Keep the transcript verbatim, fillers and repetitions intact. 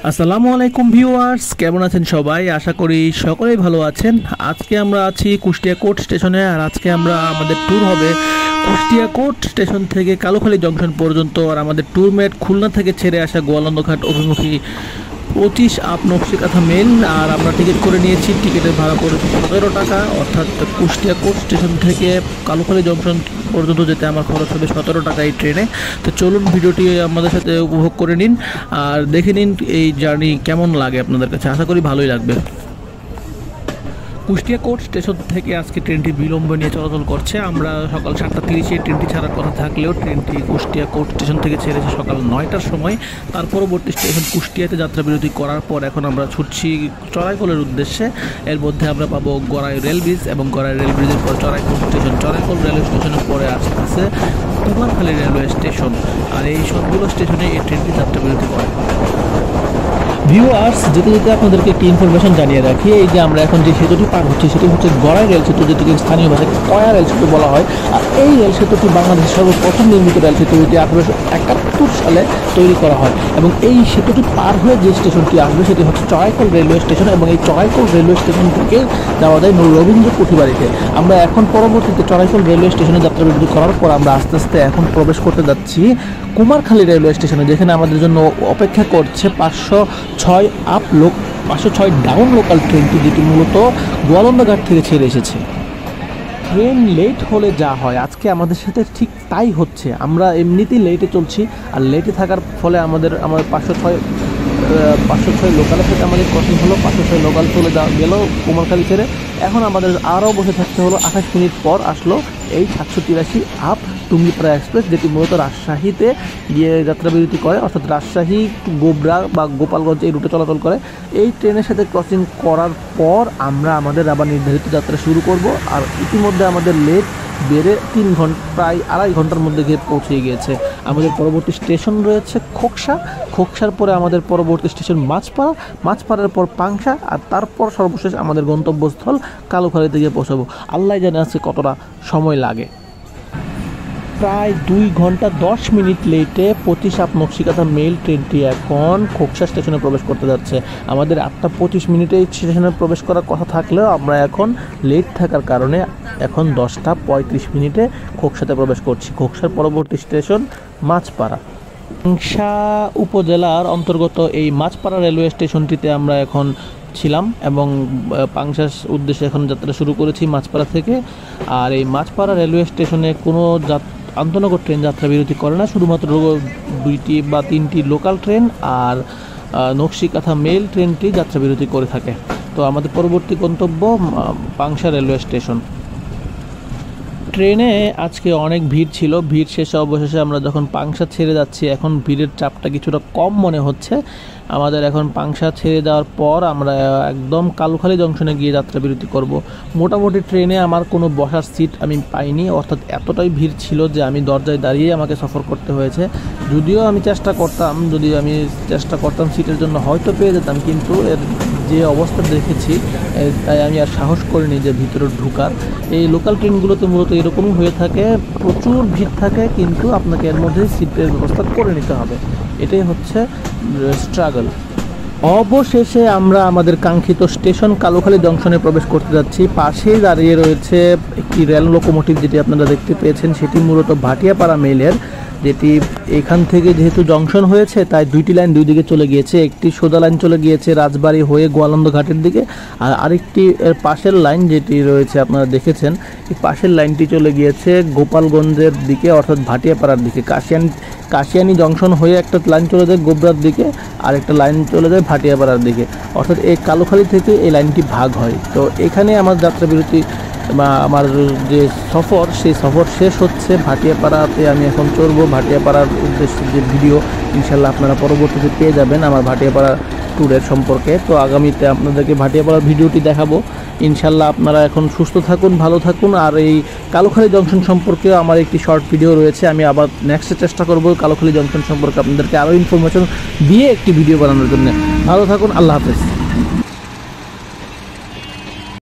আসসালামু আলাইকুম ভিউয়ার্স, কেমন আছেন সবাই? আশা করি সকলেই ভালো আছেন। আজকে আমরা আছি কুষ্টিয়া কোর্ট স্টেশনে, আর আজকে আমরা আমাদের ট্যুর হবে কুষ্টিয়া কোর্ট স্টেশন থেকে কালুখালী জংশন পর্যন্ত। আর আমাদের ট্যুরমেট খুলনা থেকে ছেড়ে আসা গোয়ালন্দঘাট অভিমুখী পঁচিশ আপ নকশিকাথা মেল। আর আমরা টিকিট করে নিয়েছি, টিকিটের ভাড়া পড়েছে সতেরো টাকা, অর্থাৎ কুষ্টিয়া কোর্ট স্টেশন থেকে কালুখালী জংশন পর্যন্ত যেতে আমার খরচ হবে সতেরো টাকা এই ট্রেনে। তো চলুন ভিডিওটি আমাদের সাথে উপভোগ করে নিন আর দেখে নিন এই জার্নি কেমন লাগে আপনাদের কাছে। আশা করি ভালোই লাগবে। কুষ্টিয়া কোর্ট স্টেশন থেকে আজকে ট্রেনটি বিলম্ব নিয়ে চলাচল করছে। আমরা সকাল সাতটা তিরিশে ট্রেনটি ছাড়ার কথা থাকলেও ট্রেনটি কুষ্টিয়া কোর্ট স্টেশন থেকে ছেড়েছে সকাল নয়টার সময়। তার পরবর্তী স্টেশন কুষ্টিয়াতে যাত্রা বিরতি করার পর এখন আমরা ছুটছি চড়াইকলের উদ্দেশ্যে। এর মধ্যে আমরা পাবো গড়াই রেল ব্রিজ এবং গড়াই রেল ব্রিজের পর চড়াইকল স্টেশন। চড়াইকল রেলওয়ে স্টেশনের পরে আসতেছে কুমারখালী রেলওয়ে স্টেশন। আর এই সবগুলো স্টেশনে এই ট্রেনটি যাত্রা বিরতি করে। ভিউয়ার্স, যেতে যেতে আপনাদেরকে একটি ইনফরমেশন জানিয়ে রাখি। এই যে আমরা এখন যে সেতুটি পার হচ্ছি সেটি হচ্ছে গড়াই রেল সেতু, যেটিকে স্থানীয় ভাষায় কয়া রেল সেতু বলা হয়। আর এই রেল সেতুটি বাংলাদেশের সর্বপ্রথম নির্মিত রেল সেতু, এটি আঠারোশো একাত্তর সালে তৈরি করা হয়। এবং এই সেতুটি পার হয়ে যে স্টেশনটি আসবে সেটি হচ্ছে চড়াইকল রেলওয়ে স্টেশন। এবং এই চড়াইকল রেলওয়ে স্টেশন থেকে যাওয়া যায় রবীন্দ্র কুঠিবাড়িতে। আমরা এখন পরবর্তীতে চড়াইকল রেলওয়ে স্টেশনে যাত্রা বিরতি করার পর আমরা আস্তে আস্তে এখন প্রবেশ করতে যাচ্ছি কুমারখালী রেলওয়ে স্টেশনে, যেখানে আমাদের জন্য অপেক্ষা করছে পাঁচশো ছয় আপ লোক পাঁচশো ছয় ডাউন লোকাল ট্রেনটি, যেটি মূলত গোয়ালন্দঘাট থেকে ছেড়ে এসেছে। ট্রেন লেট হলে যা হয় আজকে আমাদের সাথে ঠিক তাই হচ্ছে। আমরা এমনিতেই লেটে চলছি, আর লেটে থাকার ফলে আমাদের আমাদের পাঁচশো ছয় পাঁচশো ছয় লোকালের সাথে আমাদের ক্রসিং হলো। পাঁচশো ছয় লোকাল চলে যা গেল কুমারখালী ছেড়ে। এখন আমাদের আরও বসে থাকতে হলো। আঠাশ মিনিট পর আসলো এই সাতশো তিরাশি আপ টুঙ্গিপাড়া এক্সপ্রেস, যেটি মূলত রাজশাহীতে গিয়ে যাত্রা বিরতি করে, অর্থাৎ রাজশাহী গোবরা বা গোপালগঞ্জ এই রুটে চলাচল করে। এই ট্রেনের সাথে ক্রসিং করার পর আমরা আমাদের আবার নির্ধারিত যাত্রা শুরু করব। আর ইতিমধ্যে আমাদের লেট বেড়ে তিন ঘন্টা প্রায় আড়াই ঘন্টার মধ্যে গিয়ে পৌঁছে গিয়েছে। আমাদের পরবর্তী স্টেশন রয়েছে খোকসা। খোকসার পরে আমাদের পরবর্তী স্টেশন মাছপাড়া, মাছপাড়ার পর পাংশা, আর তারপর সর্বশেষ আমাদের গন্তব্যস্থল কালুখালীতে গিয়ে পৌঁছাবো। আল্লাহ জানে আজকে কতটা সময় লাগে। প্রায় দুই ঘন্টা দশ মিনিট লেটে পঁচিশ আপ নকশিকাথা মেল ট্রেনটি এখন খোকসা স্টেশনে প্রবেশ করতে যাচ্ছে। আমাদের আটটা পঁচিশ মিনিটে স্টেশনে প্রবেশ করার কথা থাকলেও আমরা এখন লেট থাকার কারণে এখন দশটা পঁয়ত্রিশ মিনিটে খোকসাতে প্রবেশ করছি। খোকসার পরবর্তী স্টেশন মাছপাড়া। পাংশা উপজেলার অন্তর্গত এই মাছপাড়া রেলওয়ে স্টেশনটিতে আমরা এখন ছিলাম এবং পাংশার উদ্দেশ্যে এখন যাত্রা শুরু করেছি মাছপাড়া থেকে। আর এই মাছপাড়া রেলওয়ে স্টেশনে কোনো আন্তনগর ট্রেন যাত্রা বিরতি করে না, শুধুমাত্র দুইটি বা তিনটি লোকাল ট্রেন আর নকশিকাথা মেল ট্রেনটি যাত্রা বিরতি করে থাকে। তো আমাদের পরবর্তী গন্তব্য পাংশা রেলওয়ে স্টেশন। ট্রেনে আজকে অনেক ভিড় ছিল। ভিড় শেষে অবশেষে আমরা যখন পাংশা ছেড়ে যাচ্ছি এখন ভিড়ের চাপটা কিছুটা কম মনে হচ্ছে। আমাদের এখন পাংশা ছেড়ে দেওয়ার পর আমরা একদম কালুখালী জংশনে গিয়ে যাত্রা বিরতি করব। মোটামুটি ট্রেনে আমার কোনো বসার সিট আমি পাইনি, অর্থাৎ এতটাই ভিড় ছিল যে আমি দরজায় দাঁড়িয়ে আমাকে সফর করতে হয়েছে। যদিও আমি চেষ্টা করতাম যদি আমি চেষ্টা করতাম সিটের জন্য হয়তো পেয়ে যেতাম, কিন্তু এর যে অবস্থা দেখেছি তাই আমি আর সাহস করিনি যে ভিতরে ঢুকার। এই লোকাল ট্রেনগুলোতে মূলত এরকমই হয়ে থাকে, প্রচুর ভিড় থাকে, কিন্তু আপনাকে এর মধ্যে সিটের ব্যবস্থা করে নিতে হবে। এটাই হচ্ছে স্ট্রাগল। অবশেষে আমরা আমাদের কাঙ্ক্ষিত স্টেশন কালুখালী জংশনে প্রবেশ করতে যাচ্ছি। পাশেই দাঁড়িয়ে রয়েছে একটি রেল লোকোমোটিভ, যেটি আপনারা দেখতে পেয়েছেন সেটি মূলত ভাটিয়াপাড়া মেলের, যেটি এখান থেকে যেহেতু জংশন হয়েছে তাই দুইটি লাইন দুই দিকে চলে গিয়েছে। একটি সোজা লাইন চলে গিয়েছে রাজবাড়ি হয়ে গোয়ালন্দঘাটের দিকে, আর আরেকটি এর পাশের লাইন যেটি রয়েছে আপনারা দেখেছেন, এই পাশের লাইনটি চলে গিয়েছে গোপালগঞ্জের দিকে, অর্থাৎ ভাটিয়াপাড়ার দিকে। কাশিয়ান কাশিয়ানি জংশন হয়ে একটা লাইন চলে যায় গোবরার দিকে, আর একটা লাইন চলে যায় ভাটিয়াপাড়ার দিকে, অর্থাৎ এই কালুখালী থেকে এই লাইনটি ভাগ হয়। তো এখানে আমার যাত্রা বিরতি বা আমার যে সফর সেই সফর শেষ হচ্ছে। ভাটিয়াপাড়াতে আমি এখন চড়বো। ভাটিয়াপাড়ার উদ্দেশ্যে যে ভিডিও ইনশাল্লাহ আপনারা পরবর্তীতে পেয়ে যাবেন আমার ভাটিয়াপাড়া ট্যুরের সম্পর্কে। তো আগামীতে আপনাদেরকে ভাটিয়াপাড়ার ভিডিওটি দেখাবো ইনশাল্লাহ। আপনারা এখন সুস্থ থাকুন, ভালো থাকুন। আর এই কালুখালী জংশন সম্পর্কে আমার একটি শর্ট ভিডিও রয়েছে, আমি আবার নেক্সটে চেষ্টা করব কালুখালী জংশন সম্পর্কে আপনাদেরকে আরও ইনফরমেশন দিয়ে একটি ভিডিও বানানোর জন্য। ভালো থাকুন, আল্লাহ হাফেজ।